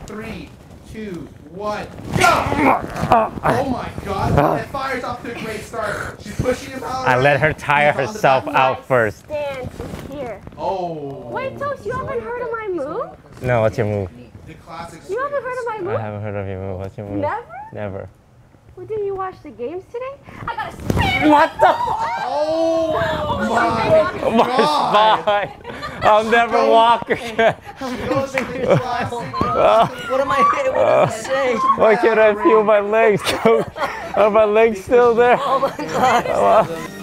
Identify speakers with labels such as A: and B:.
A: 3, 2, 1, go! Oh my god, it fires off to a great start. She's pushing him out.
B: I let her tire herself out first.
C: Stance is here.
A: Oh.
C: Wait, Toast, you haven't heard of my move?
B: No, what's your move?
A: The classic.
C: You haven't heard of my move?
B: I haven't heard of your move. What's your move?
C: Never?
B: Never.
C: Well, didn't you watch the games today? I got a spin!
B: What the?
A: Oh
B: My
A: god.
B: spine. I'll never walk again.
A: Those are the classic.
D: What am I? What does it say?
B: Why can't I feel my legs? Are my legs still there?
D: Oh my god.